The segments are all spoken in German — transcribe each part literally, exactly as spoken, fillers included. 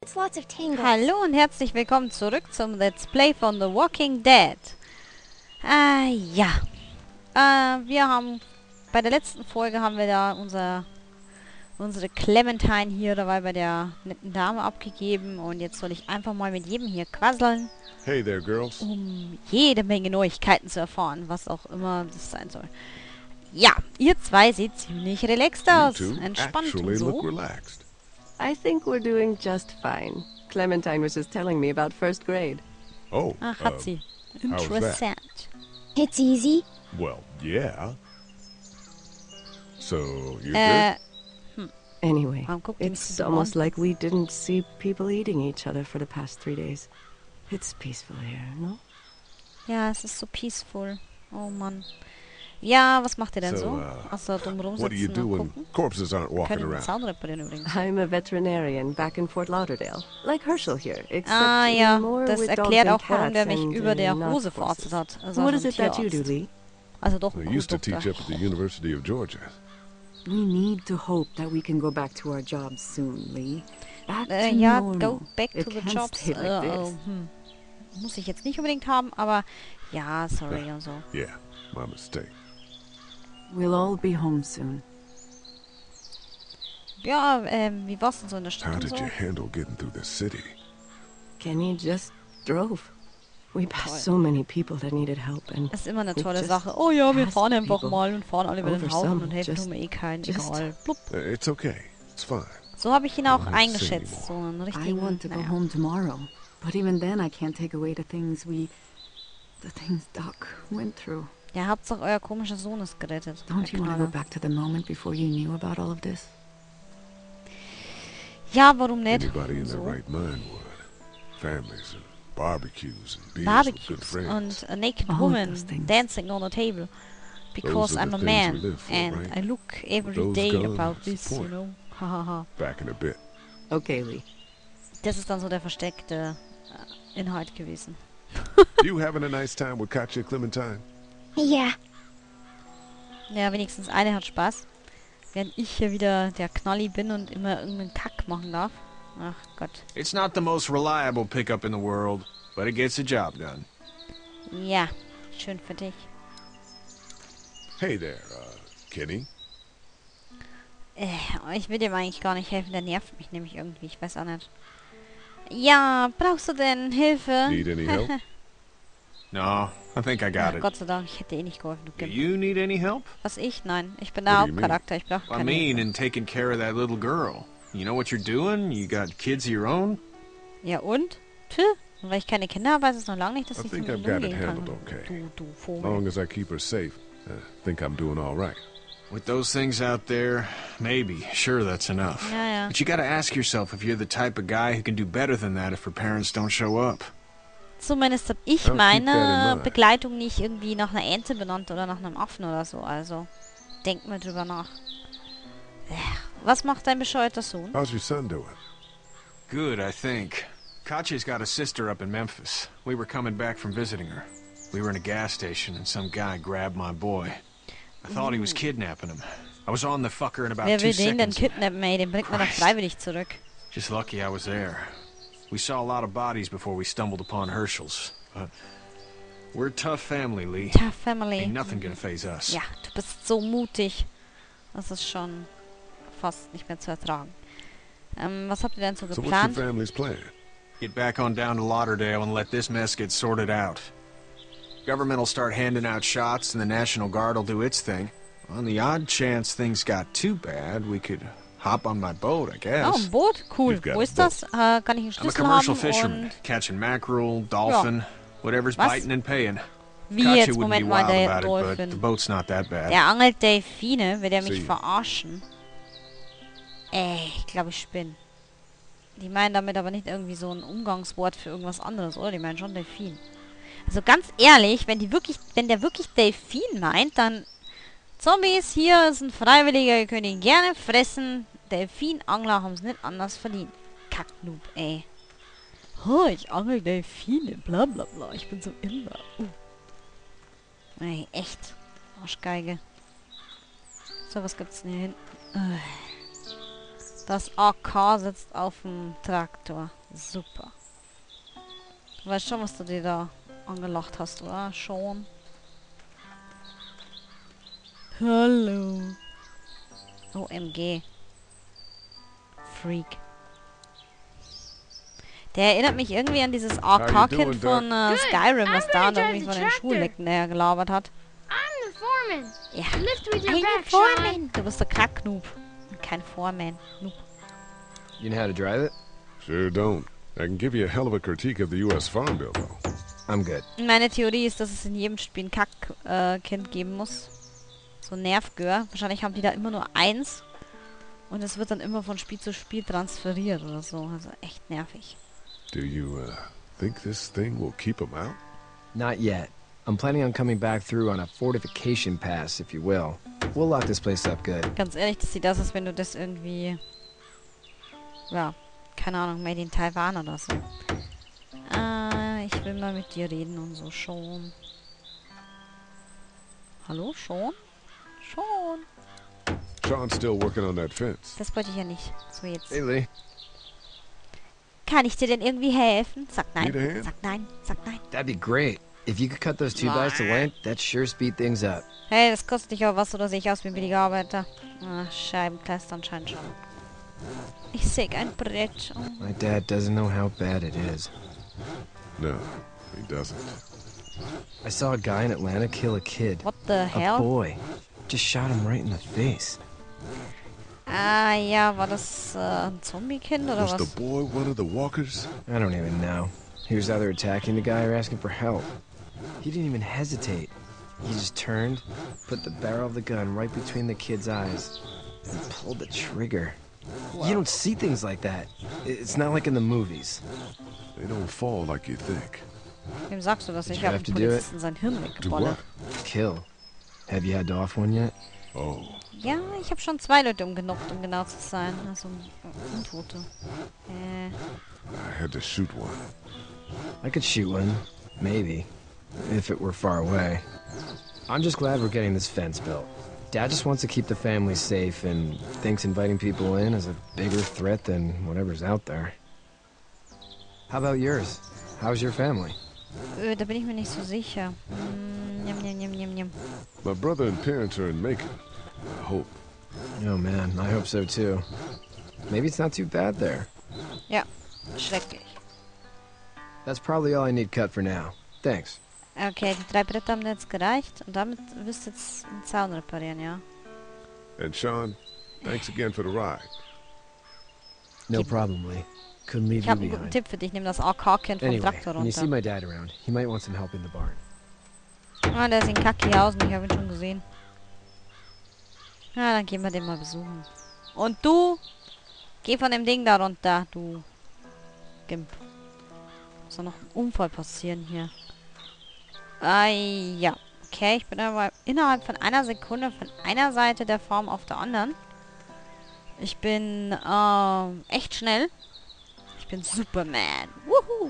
It's lots of tingles. Hallo und herzlich willkommen zurück zum Let's Play von The Walking Dead. Äh, ja. Äh, wir haben... Bei der letzten Folge haben wir da unser... unsere Clementine hier dabei bei der netten Dame abgegeben. Und jetzt soll ich einfach mal mit jedem hier quasseln. Hey there, girls. Um jede Menge Neuigkeiten zu erfahren, was auch immer das sein soll. Ja, ihr zwei seht ziemlich relaxed You aus. two Entspannt actually und so. look relaxed. I think we're doing just fine. Clementine was just telling me about first grade. Oh, Ach, uh, hat sie. how's that? Interessant. It's easy. well, yeah. So, you're Äh, Anyway, Warum guckt ihr mich it's so almost an? like we didn't see people eating each other for the past three days. It's peaceful here, no? ja, es ist so peaceful. Oh Mann. Ja, was macht ihr denn So, so? uh, Außer dumm good. What do you rumsitzen do und when gucken? corpses aren't walking Können den around? Sound reparieren übrigens. I'm a veterinarian back in Fort Lauderdale, like Herschel here, except Ah ja, more das with dogs erklärt and auch, warum der cats mich and, über uh, der not Hose horses. verarztet hat. Also What ein is it that you do, Tierarzt. Lee? Also doch ein I used to Doktor. teach up at the University of Georgia. We need to hope that we can go back to our jobs soon, Lee. Back Äh, to ja, normal. go back to It the can't jobs. stay like Äh, this. äh, hm. Muss ich jetzt nicht unbedingt haben, aber ja, sorry und so. Yeah, my mistake. We'll all be home soon. Ja, ähm, wie war's denn so in der How Stadt und did so? you handle getting through the city? Kenny just drove. We passed so many people that needed help, and Das ist immer eine we tolle just Sache. Oh ja, wir passed fahren einfach people mal und fahren alle über den over Haufen some. und helfen Just- tun wir eh keinen. just- Egal. Blub. Uh, it's okay. It's fine. So habe ich ihn auch I haven't eingeschätzt. So seen einen I richtigen... want to go naja. home tomorrow. But even then I can't take away the things we... The things Doc went through. Ja, Hauptsache euer komischer Sohn ist gerettet. Don't Herr you want to go Knaller. back to the moment before you knew about all of this? Ja, warum nicht? Anybody in their So. right mind would. Families and barbecues and beers with good Barbecues friends. and a naked All woman those things. dancing on a table. Because Those are I'm the a things man we live for, and right? I look every those day gone, about what's this, the you point? know. Hahaha. Back in a bit. okay, Lee. Das ist dann so der versteckte äh, Inhalt gewesen. You having a nice time with Katja Clementine? Yeah. Ja, wenigstens eine hat Spaß. Während ich hier wieder der Knalli bin und immer irgendeinen Kack machen darf. Ach Gott. It's not the most reliable pickup in the world, but it gets the job done. Ja, schön für dich. Hey there, uh, Kenny. Äh, ich will dem eigentlich gar nicht helfen, der nervt mich nämlich irgendwie, ich weiß auch nicht. Ja, brauchst du denn Hilfe? Need any help? No, I think I got Ach, it. Gott sei Dank, ich hätte eh nicht geholfen, du Do Gimp. you need any help? Was ich? Nein, ich bin What der do you mean? Hauptcharakter, ich brauche I keine mean, Hilfe. in taking care of that little girl. You know what you're doing? You got kids of your own? Ja und? Tö, und weil ich keine Kinder habe, weiß es noch lange nicht, dass I ich think mit I've ihm got it umgehen kann. handled okay. Du, du As Vogel. long as I keep her safe, I think I'm doing all right. With those things out there, maybe. Sure, that's enough. Ja, ja. But you gotta ask yourself if you're the type of guy who can do better than that if her parents don't show up. Zumindest habe ich I'll keep that in meine mind. Begleitung nicht irgendwie nach einer Ente benannt oder nach einem Affen oder so, also denk mal drüber nach. Äh, Was macht dein bescheuerter Sohn? How's your son doing? Good, I think. Katya's got a sister up in Memphis. We were coming back from visiting her. We were in a gas station and some guy grabbed my boy. I thought he was kidnapping him. I was on the fucker in about Wer two will den denn seconds. kidnappen, ey? Den bringt man doch Christ. freiwillig zurück. Just lucky I was there. We saw a lot of bodies before we stumbled upon Herschel's. But we're a tough family, Lee. Tough Family. Ain't nothing gonna phase us. Ja, du bist so mutig. Das ist schon fast nicht mehr zu ertragen. Ähm, was habt ihr denn so So what's your geplant? family's plan? Get back on down to Lauderdale and let this mess get sorted out. Government will start handing out shots and the National Guard will do its thing. On the odd chance things got too bad, we could hop on my boat, I guess. Oh, ein Boot? Cool. You've got Wo a ist das? Äh, kann ich einen I'm a Schlüssel commercial haben? fisherman, Und catching mackerel, dolphin, whatever's Was? biting and paying. wie Katja jetzt? wouldn't be Moment mal, wild der about it, but the Dolphin. boat's not that bad. Der angelt Delfine. Will der mich Sie. verarschen? Äh, ich glaube, ich spinne. Die meinen damit aber nicht irgendwie so ein Umgangswort für irgendwas anderes, oder? Die meinen schon Delfin. Also ganz ehrlich, wenn die wirklich, wenn der wirklich Delfin meint, dann Zombies, hier ist ein Freiwilliger, ihr könnt ihn gerne fressen. Delfinangler haben es nicht anders verdient. Kacknoob, ey. Oh, ich angel Delfine, bla bla bla. Ich bin so immer. Uh. Ey, echt. Arschgeige. So, was gibt's denn hier hinten? Äh. Das A K sitzt auf dem Traktor. Super. Du weißt schon, was du dir da angelacht hast, oder? Schon. Hallo. O M G. Freak. Der erinnert mich irgendwie an dieses A K-Kind von äh, Skyrim, was da und irgendwie von den Schullecken der gelabert hat. I'm the foreman. Ja. Lift with your Ein back, Sean. Foreman. Du bist der Kack-Noob. Und kein Foreman. Noob. You know how to drive it? Sure don't. I can give you a hell of a critique of the U S Farm Bill, though. I'm good. Meine Theorie ist, dass es in jedem Spiel ein Kack-Kind geben muss. So ein Nervgör. Wahrscheinlich haben die da immer nur eins. Und es wird dann immer von Spiel zu Spiel transferiert oder so. Also echt nervig. Do you, uh, think this thing will keep them out? Not yet. I'm planning on coming back through on a fortification pass, if you will. We'll lock this place up good. Ganz ehrlich, das sieht aus, als wenn du das irgendwie... Ja, keine Ahnung, made in Taiwan oder so. Äh, ich will mal mit dir reden und so. Schon. Hallo? Schon? Schon. Sean's still working on that fence. Das wollte ich ja nicht. So jetzt. Hey, Lee. Kann ich dir denn irgendwie helfen? Sag nein. Need a hand? Sag nein. Sag nein. That'd be great. If you could cut those two guys to length, that'd sure speed things up. Hey, das kostet dich auch was, oder sehe ich aus wie ein billiger Arbeiter? Ah, Scheibenkleister anscheinend schon. Ich säg ein Brett. Oh. My dad doesn't know how bad it is. No, he doesn't. I saw a guy in Atlanta kill a kid. What the A hell? boy. Just shot him right in the face. Ah, ja, war das äh, ein Zombie-Kind oder Was was? the boy one of the walkers? I don't even know. He was either attacking the guy or asking for help. He didn't even hesitate. He just turned, put the barrel of the gun right between the kid's eyes, and pulled the trigger. You don't see things like that. It's not like in the movies. They don't fall like you think. Wem sagst du das? Did Ich you habe have dem to do it? Polizisten sein Hirn Do weggeballert. what? Kill. Have you had to off one yet? Oh, Ja, ich habe schon zwei Leute umgenockt, um genau zu sein. Also äh, Untote. Äh, I had to shoot one. I could shoot one. Maybe. If it were far away. I'm just glad we're getting this fence built. Dad just wants to keep the family safe and thinks inviting people in is a bigger threat than whatever's out there. How about yours? How's your family? äh, da bin ich mir nicht so sicher. Mm, njam, njam, njam, njam, njam. My brother and parents are in Macon. I hope. Oh man, I hope so too. Maybe it's not too bad there. Ja, schrecklich. That's probably all I need cut for now. Thanks. Okay, die drei Bretter haben jetzt gereicht. Und damit wirst du jetzt einen Zaun reparieren, ja? And Sean, thanks again for the ride. No problem, Lee. Couldn't leave Ich you habe einen guten behind. Tipp für dich. Nimm das A K-Kind vom Anyway, Traktor when you see runter. my dad around, he might want some help in the barn. Ah, der ist in Kackihausen. Ich habe ihn schon gesehen. Ja, dann gehen wir den mal besuchen. Und du? Geh von dem Ding da runter, du Gimp. Muss doch noch ein Unfall passieren hier. Ah, ja. Okay, ich bin aber innerhalb von einer Sekunde von einer Seite der Farm auf der anderen. Ich bin, ähm, echt schnell. Ich bin Superman. Wuhu!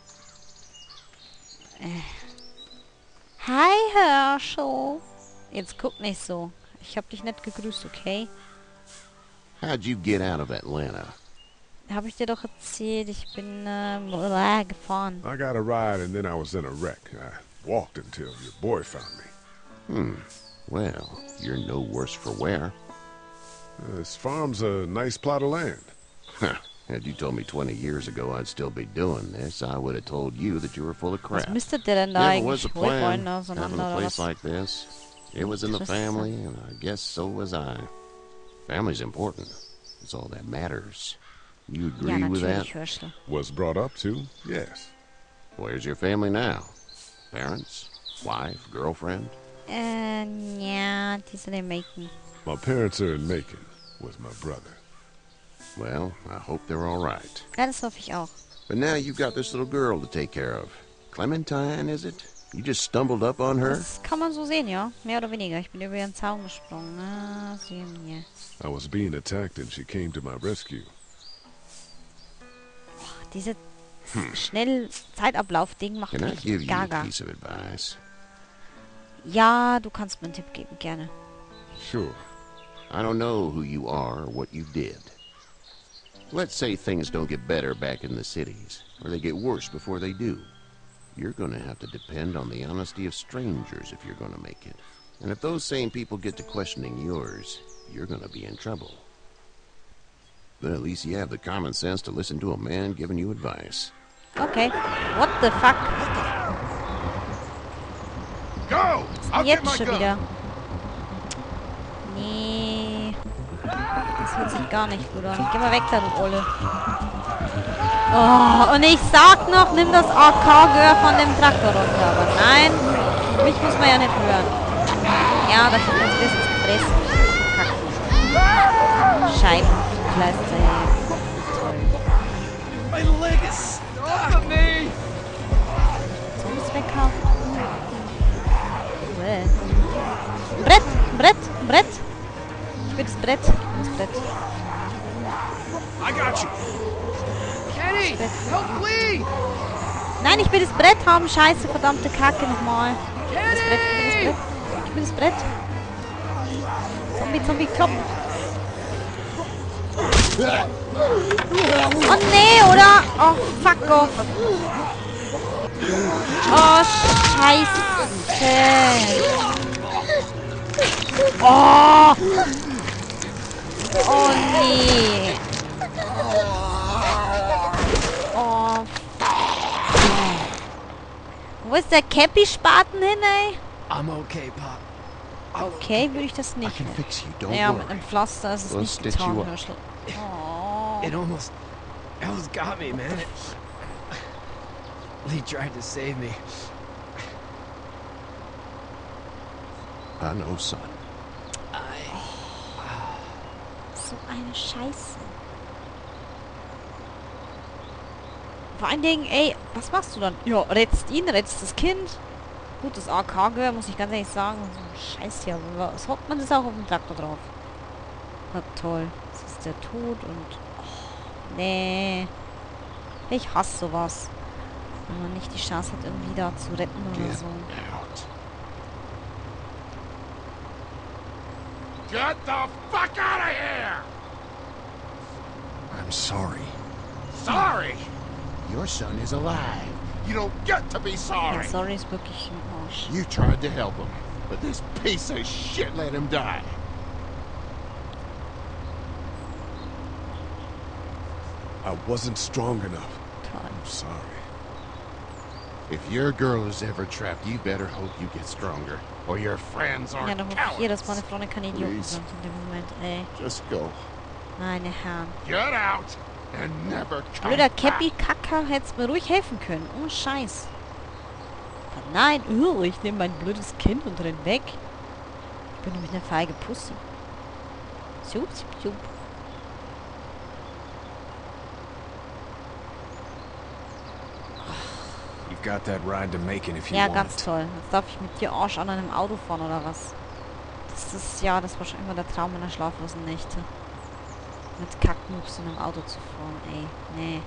Äh. Hi, Herschel. Jetzt guck nicht so. Ich hab dich nicht gegrüßt, okay? How'd you get out of Atlanta? Hab ich dir doch erzählt, ich bin, ähm, blah, gefahren. I got a ride and then I was in a wreck. I walked until your boy found me. Hmm. Well, you're no worse for wear. Uh, this farm's a nice plot of land. Huh. Had you told me twenty years ago I'd still be doing this, I would have told you that you were full of Was crap. müsstet ihr denn da Never was eigentlich? a Wo ihr plan, Freunde having auseinander a oder place was? like this. It was in the Interesting. family, and I guess so was I. Family's important. It's all that matters. You Ja, agree with that? natürlich, Herschel. Was brought up to, yes. Where's your family now? Parents? Wife? Girlfriend? Äh, ja, die sind in Macon. My parents are in Macon with my brother. Well, I hope they're all right. Ja, das hoffe ich auch. But now you've got this little girl to take care of. Clementine, is it? You just stumbled up on her? Das kann man so sehen, ja. Mehr oder weniger. Ich bin über ihren Zaun gesprungen. Ah, sehen wir. I was being attacked and she came to my rescue. Diese schnell Zeitablauf-Ding macht Can I mich give you a gaga. piece of advice? Ja, du kannst mir einen Tipp geben, gerne. Sure. I don't know who you are or what you did, Let's say things don't get better back in the cities, or they get worse before they do. You're gonna have to depend on the honesty of strangers if you're gonna make it. And if those same people get to questioning yours, you're gonna be in trouble. But at least you have the common sense to listen to a man giving you advice. Okay. What the fuck? Go! I'll get Jetzt my schon gun. wieder. Nee. Das hört sich gar nicht gut an. Geh mal weg da, du Olle. Oh, und ich sag noch, nimm das A K-Gehör von dem Traktor runter. Aber nein, mich muss man ja nicht hören. Ja, dafür kannst du das gefressen. Kacken. Scheiben. Kleister her. Toll. My leg is off of me! Zombies weghauen. Bäh. Brett, Brett, Brett. Ich will das Brett. Das Brett. I got you! Kenny! Help me! Nein, ich will das Brett haben. Scheiße, verdammte Kacke nochmal. Das Brett, ich will das Brett. Ich will das Brett. Zombie, Zombie, klopp. Oh nee, oder? Oh, fuck off. Oh, scheiße. Oh. Oh nee. Oh. Wo ist der Cappy-Spaten hin, ey? I'm okay, Pop. Okay, würde ich das I nicht. can fix you, don't Ja, worry. mit einem Pflaster ist es We'll nicht stitch getan, you up. Hirschl. Oh. It almost... almost got me, man. Lee tried to save me. I know, son. So eine Scheiße. Vor allen Dingen, ey, was machst du dann? Ja, rettest ihn, rettest das Kind. Gut, das A K-Gehör, muss ich ganz ehrlich sagen. So ein Scheiß hier. Was hockt man das auch auf dem Traktor drauf? Na toll. Das ist der Tod und... Oh, nee. Ich hasse sowas. Wenn man nicht die Chance hat, irgendwie da zu retten oder Get so. out. Get the fuck out of here! I'm sorry. Sorry! Your son is alive. You don't get to be Ja, sorry! sorry ist wirklich im Arsch. You tried to help him, but this piece of shit let him die. I wasn't strong enough. Toll. I'm sorry. If your girl is ever trapped, you better hope you get stronger, or your friends Ja, aren't dann hoffe ich hier, dass meine cowards. Freunde keine Idioten Please. sind in dem Moment, ey. Just go. Meine Herren. Get out and never come Blöder back. Cappy-Kacker hättest mir ruhig helfen können. Oh, Scheiß. Aber nein, uh, ich nehme mein blödes Kind und renn weg. Ich bin nämlich eine feige Pussy. Sup, sup, sup. You've got that ride to Macon if you Ja, want ganz it. toll. Jetzt darf ich mit dir Arsch an einem Auto fahren, oder was? Das ist, ja, das war schon immer der Traum meiner schlaflosen Nächte. Mit Kacknoobs in einem Auto zu fahren, ey. Nee.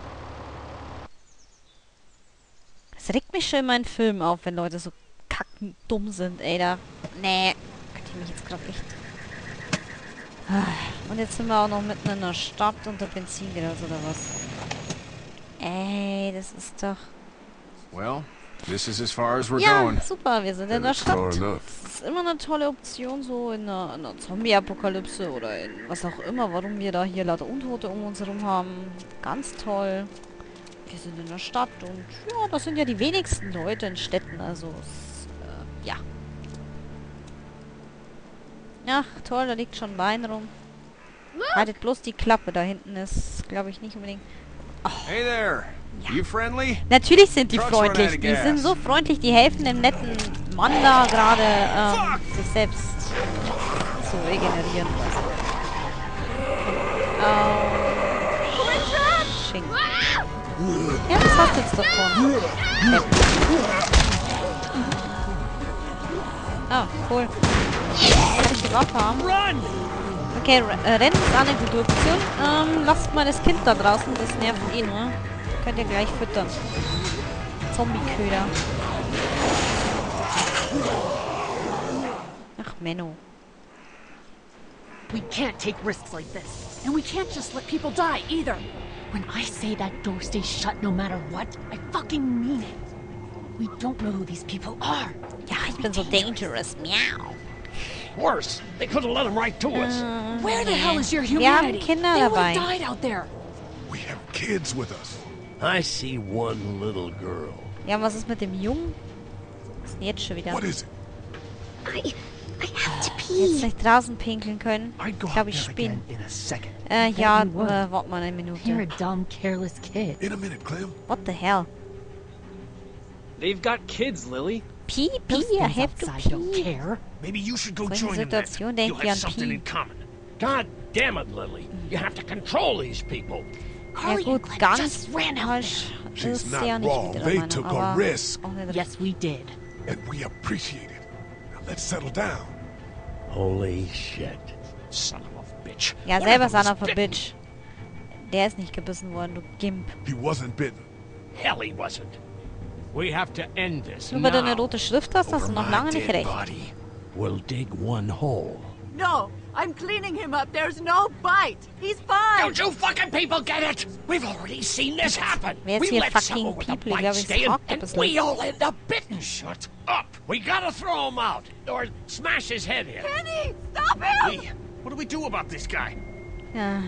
Es regt mich schon in meinen Filmen auf, wenn Leute so kackdumm sind, ey. Da, nee. Könnte ich mich jetzt gerade echt... Und jetzt sind wir auch noch mitten in der Stadt unter Benzingras oder was? Ey, das ist doch... Well, this is as far as we're Ja, going. super, wir sind in And der it's far Stadt. enough. Das ist immer eine tolle Option, so in einer, in einer Zombie-Apokalypse oder in was auch immer, warum wir da hier lauter Untote um uns herum haben. Ganz toll. Wir sind in der Stadt und ja, das sind ja die wenigsten Leute in Städten, also es, äh, ja. Ach, toll, da liegt schon ein Bein rum. Haltet bloß die Klappe, da hinten ist, glaube ich, nicht unbedingt... Hey there. You friendly? Natürlich sind die Trucks run freundlich. out of Die sind gas. so freundlich, die helfen dem netten Mann da gerade, ähm, sich selbst zu regenerieren. Oh, Schink. Ja, das hast du jetzt davon. Ah, cool. Kann ich die Waffe haben? Okay, äh, Rennen ist eine gute Option. Ähm, lasst mal das Kind da draußen, das nervt eh nur. Könnt ihr gleich füttern. Zombie-Köder. Ach, Menno. We can't take risks like this. And we can't just let people die, either. When I say that door stays shut no matter what, I fucking mean it. We don't know who these people are. Ja, ich bin so dangerous. Miau. Worse, they could have let them right to us. Äh, Where the hell is your Wir haben humanity? Kinder They all dabei. died out there. We have kids with us. I see one little girl. Ja, was ist mit dem Jungen? Was ist denn jetzt schon wieder? What is it? I, I have to Jetzt pee. nicht draußen pinkeln können. I'd go Ich glaube, out ich there spinne. again in a second. Äh, ja, you would. äh, warte mal eine You're a Minute. dumb, careless kid. In a minute, Clem. What the hell? They've got kids, Lily. Pee, Those pee, I things have to outside don't pee. care. Maybe you should go Solche join them then. Situation You'll denkt ihr have an something Pi. in common. God damn it, Lily. You have to control these people. Ja Carly gut, and Glenn ganz just ran out falsch She's ist not sie ja nicht wrong. mit ihrer They Meinung, took a aber risk. auch nicht there. Yes, we did. And we appreciate it. Now let's settle down. Holy shit. Son of a bitch. Ja, One selber of them son was of a bitten. bitch. Der ist nicht gebissen worden, du Gimp. He wasn't bitten. Hell, he wasn't. We have to end this Nur weil du eine now. rote Schrift hast, hast du Over noch my lange nicht dead recht. body. We'll dig one hole. No, I'm cleaning him up. There's no bite. He's fine. Don't you fucking people get it? We've already seen this happen. Wer ist We hier let fucking someone with a people? Ich bite glaube, ich stay in, fragt ein and bisschen. we all end up bitten. Shut up. We gotta throw him out or smash his head in. Kenny, stop him! Hey, what do we do about this guy? Ja.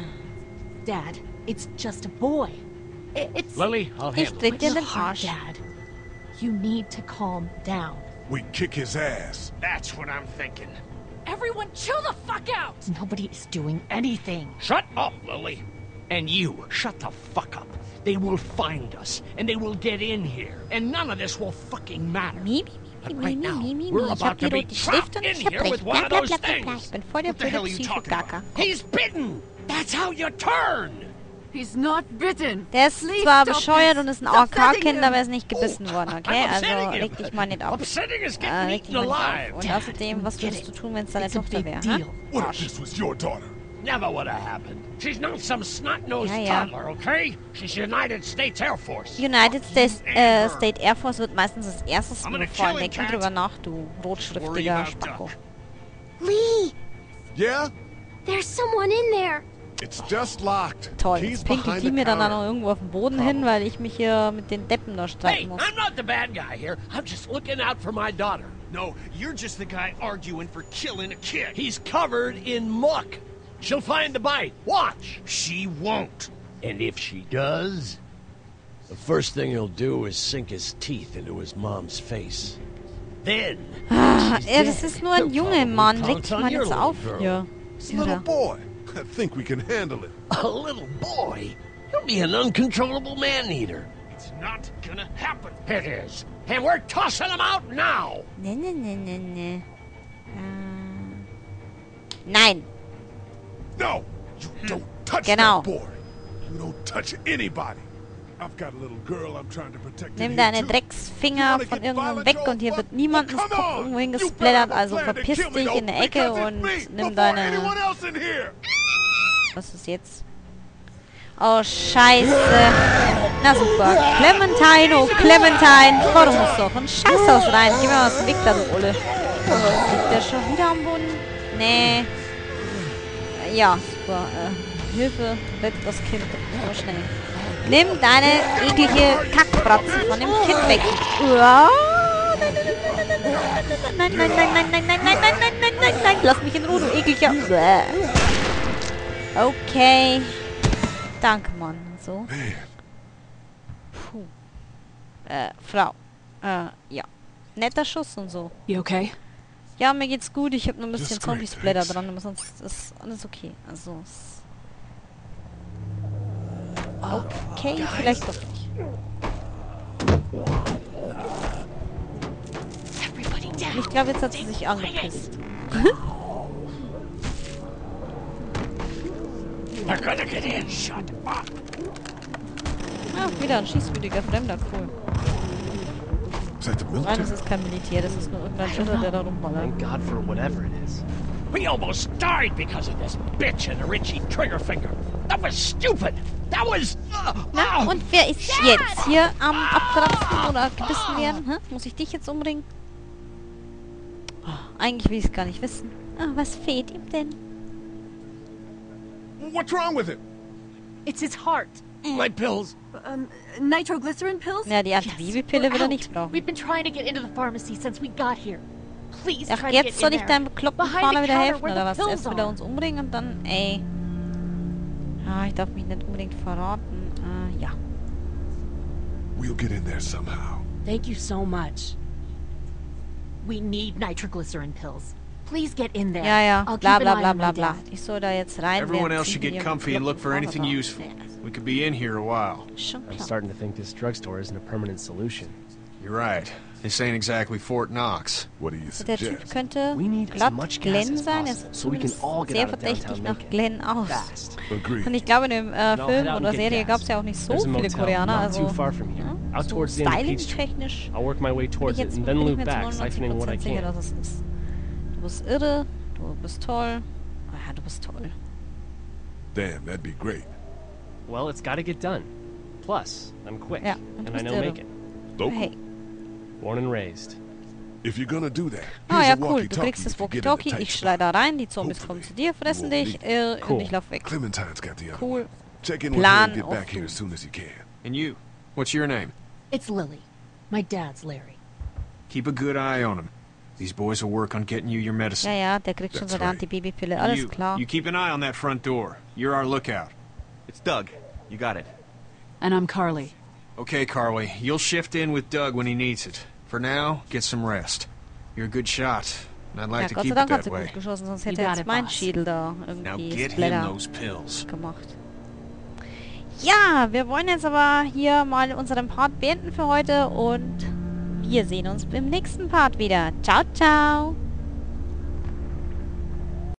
Dad, it's just a boy. I- It's Lily, I'll Ich handle tritt it. dir in your den heart, Arsch. Dad. You need to calm down. We kick his ass. That's what I'm thinking. Everyone chill the fuck out! Nobody is doing anything. Shut up, Lily. And you, shut the fuck up. They will find us, and they will get in here, and none of this will fucking matter. Mi, mi, But mi, right mi, now, mi, mi, mi. we're Ich hab about die to be rote Schrift trapped und in ich hab here recht. with Bla, one of bla, those bla, bla, bla. things. Ich bin voll der What the hell blöde are you talking about? Psycho-Gacker. He's bitten. That's how you turn. He's not bitten. Der ist Please zwar stop bescheuert this. und ist ein Stop A K-Kind, petting him. aber er ist nicht gebissen worden, okay? I'm Also upsetting him. leg dich mal nicht auf. Upsetting is Äh, getting leg dich eaten mal nicht alive. auf. Und außerdem, was get würdest du it. tun, wenn es deine It's a Tochter big wäre? deal. Ha? What if this was your daughter? Never would have happened. She's not some snot-nosed Ja, ja. toddler, okay? She's United States Air Force. United States äh, State Air Force wird meistens als erstes I'm gonna befallen. kill him, Denk mal Cat. drüber nach, du Worry rotschriftiger about Spacko. Duck. Lee, Yeah? there's someone in there. It's just locked. Toll, Keys jetzt pinkelt behind die the mir dann auch counter. noch irgendwo auf den Boden hin, weil ich mich hier mit den Deppen da Hey, streiten muss. I'm not the bad guy here. I'm just looking out for my daughter. No, you're just the guy arguing for killing a kid. He's covered in muck. She'll find the bite. Watch. She won't. And if she does, the first thing he'll do is sink his teeth into his mom's face. Then, Ah, she's ja, das dead. ist nur ein He'll Junge, probably Mann. Leg pounce dich on mal your jetzt little auf girl. hier. It's a little Irre. boy. I think we can handle it. A little boy? He'll be an uncontrollable man-eater. It's not gonna happen. It is. And we're tossing him out now. Ne, ne, ne, ne, ne. Ähm. Nein. No, you don't touch Genau. that boy. You don't touch anybody. I've got a little girl I'm trying to protect. in Nimm here deine too. Drecksfinger von irgendwo weg und hier wird niemandens Kopf irgendwo hingesplattert, also verpiss dich in der Ecke und nimm deine... Was ist jetzt? Oh, scheiße. Na super. Clementine, oh Clementine. Boah, du musst doch ein Scheißhaus rein. Geh mal aus dem Weg da, du Olle. Liegt der schon wieder am Boden? Nee. Ja, super. Äh, Hilfe, rett das Kind. So schnell. Nimm deine eklige Kackbratze von dem Kind weg. Uah. Nein, nein, nein, nein, nein, nein, nein, nein, nein, nein, nein, nein, nein. Lass mich in Ruhe, du ekliger. Bäh. Okay. Danke, Mann. So. Puh. Äh, Frau. Äh, ja. Netter Schuss und so. You okay? Ja, mir geht's gut. Ich habe nur ein bisschen Just great, Zombie-Splatter thanks. dran, aber sonst ist alles okay. Also, es- okay, vielleicht doch nicht. Everybody down. Ich glaube, jetzt hat sie sich angepisst. They're gonna get in. Shut up. Ah, wieder ein schießwütiger Fremder, cool. Is that the Nein, military? das ist kein Militär, das ist nur irgendein Schütter, der da rumballert. Thank God for whatever it is. We almost died because of this bitch and the Richie Triggerfinger. That was stupid. That was... Uh, Na, oh. und wer ist jetzt hier am Abkratzen oder gebissen werden? Hä? Muss ich dich jetzt umbringen? Oh, eigentlich will ich es gar nicht wissen. Ah, was fehlt ihm denn? What's wrong with him? It's his heart. My pills. Um, nitroglycerin pills? Ja, die Antibabypille wird er nicht brauchen. We've been trying to get into the pharmacy since we got here. Please Ach, try to get jetzt soll in ich there. deinem bekloppten Behind Fahrer the wieder counter helfen, where oder the was? pills Erst will er are. uns umbringen und dann, ey. Ah, ich darf mich nicht unbedingt verraten. Ah, ja. We'll get in there somehow. Thank you so much. We need nitroglycerin pills. Please get in there. Ja, ja, I'll bla keep bla an eye bla on bla my bla. dad. Ich soll da jetzt rein. Everyone während else sie should mit get ihrem comfy and look for bekloppten anything Fahrer useful. da. We could be in here a while. Schon I'm klar. starting to think this drugstore isn't a permanent solution. You're right. This ain't exactly Fort Knox. What do you Also der Typ suggest? könnte We need as glatt much gas Glenn as sein. Er possible, sieht so we can zumindest all get sehr out of verdächtig downtown nach Lincoln. Glenn aus. Fast. Agreed. Und ich glaube, in dem äh, And I'll Film head out oder and get Serie gas. gab es ja auch nicht so There's a viele motel Koreaner. not Also too far from here. ja, Out so towards the end of Peachtree. styling-technisch I'll work my way bin ich towards it jetzt, and bin then ich loop mir zu back, neunundneunzig siphoning what I Prozent sicher, can. dass es ist. Du bist irre, du bist toll. Ah ja, du bist toll. Damn, that'd be great. Well, it's got to get done. Plus, I'm quick, Ja, und du and I bist know irre. Macon. Local? Hey. Born and raised. If you're gonna do that, Ah here's ja, a cool. Du walkie-talkie kriegst das if you get in a Walkie-Talkie, tight ich spot. schlei da rein, die Zombies Hopefully, kommen zu dir, fressen you dich, won't äh, Cool. und ich lauf weg. Clementine's got the other. Cool. Check in with her Plan and get of back here doom. as soon as you can. And you, what's your name? It's Lily. My dad's Larry. Keep a good eye on him. These boys will work on getting you your medicine. Ja, ja, der kriegt schon That's seine right. Antibabypille, alles you, klar. you keep an eye on that front door. You're our lookout. It's Doug. You got it. And I'm Carly. Okay, Carly, you'll shift in with Doug when he needs it. For now, get some rest. You're a good shot, and I'd like Ja, to Gott sei keep it Dank hat that sie way. gut geschossen, sonst You hätte got jetzt it, mein boss. Schädel da Now irgendwie get him Splatter those pills. gemacht. Ja, wir wollen jetzt aber hier mal unseren Part beenden für heute und wir sehen uns beim nächsten Part wieder. Ciao, ciao!